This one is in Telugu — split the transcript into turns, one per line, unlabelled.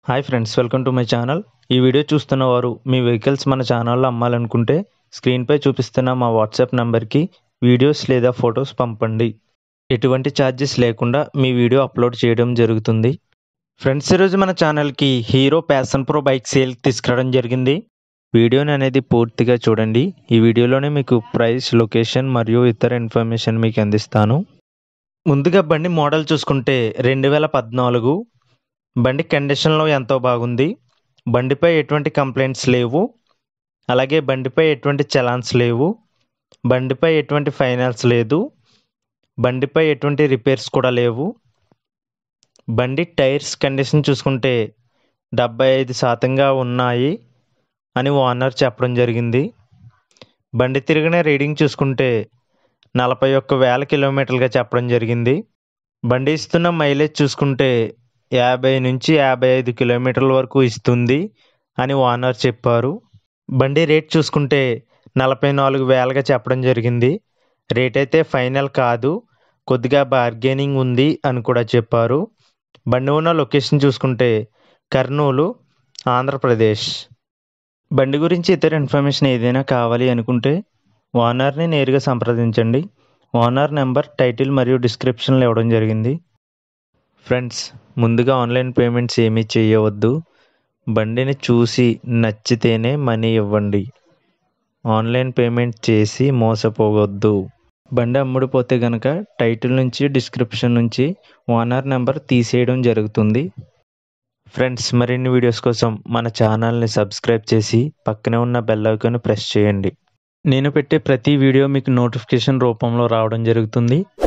Hi friends, welcome to my channel. ఈ వీడియో చూస్తున్న వారు మీ వెహికల్స్ మన ఛానల్లో అమ్మాలనుకుంటే స్క్రీన్పై చూపిస్తున్న మా వాట్సాప్ నంబర్కి వీడియోస్ లేదా ఫొటోస్ పంపండి. ఎటువంటి ఛార్జెస్ లేకుండా మీ వీడియో అప్లోడ్ చేయడం జరుగుతుంది. ఫ్రెండ్స్, ఈరోజు మన ఛానల్కి హీరో ప్యాషన్ ప్రో బైక్ సేల్కి తీసుకురావడం జరిగింది. వీడియోని అనేది పూర్తిగా చూడండి. ఈ వీడియోలోనే మీకు ప్రైస్, లొకేషన్ మరియు ఇతర ఇన్ఫర్మేషన్ మీకు అందిస్తాను. ముందుగా బండి మోడల్ చూసుకుంటే 2014. బండి కండిషన్లో ఎంతో బాగుంది. బండిపై ఎటువంటి కంప్లైంట్స్ లేవు. అలాగే బండిపై ఎటువంటి చలాన్స్ లేవు. బండిపై ఎటువంటి ఫైనాన్స్ లేదు. బండిపై ఎటువంటి రిపేర్స్ కూడా లేవు. బండి టైర్స్ కండిషన్ చూసుకుంటే 75% ఉన్నాయి అని ఓనర్ చెప్పడం జరిగింది. బండి తిరిగిన రీడింగ్ చూసుకుంటే 41,000 కిలోమీటర్లుగా చెప్పడం జరిగింది. బండి ఇస్తున్న మైలేజ్ చూసుకుంటే 50 నుంచి 55 కిలోమీటర్ల వరకు ఇస్తుంది అని ఓనర్ చెప్పారు. బండి రేట్ చూసుకుంటే 44,000గా చెప్పడం జరిగింది. రేట్ అయితే ఫైనల్ కాదు, కొద్దిగా బార్గెనింగ్ ఉంది అని కూడా చెప్పారు. బండి ఉన్న లొకేషన్ చూసుకుంటే కర్నూలు, ఆంధ్రప్రదేశ్. బండి గురించి ఇతర ఇన్ఫర్మేషన్ ఏదైనా కావాలి అనుకుంటే ఓనర్ని నేరుగా సంప్రదించండి. ఓనర్ నెంబర్ టైటిల్ మరియు డిస్క్రిప్షన్లో ఇవ్వడం జరిగింది. ఫ్రెండ్స్, ముందుగా ఆన్లైన్ పేమెంట్స్ ఏమీ చేయవద్దు. బండిని చూసి నచ్చితేనే మనీ ఇవ్వండి. ఆన్లైన్ పేమెంట్ చేసి మోసపోవద్దు. బండి అమ్ముడుపోతే కనుక టైటిల్ నుంచి, డిస్క్రిప్షన్ నుంచి ఓనర్ నెంబర్ తీసేయడం జరుగుతుంది. ఫ్రెండ్స్, మరిన్ని వీడియోస్ కోసం మన ఛానల్ని సబ్స్క్రైబ్ చేసి పక్కనే ఉన్న బెల్ ఐకాన్ ప్రెస్ చేయండి. నేను పెట్టే ప్రతి వీడియో మీకు నోటిఫికేషన్ రూపంలో రావడం జరుగుతుంది.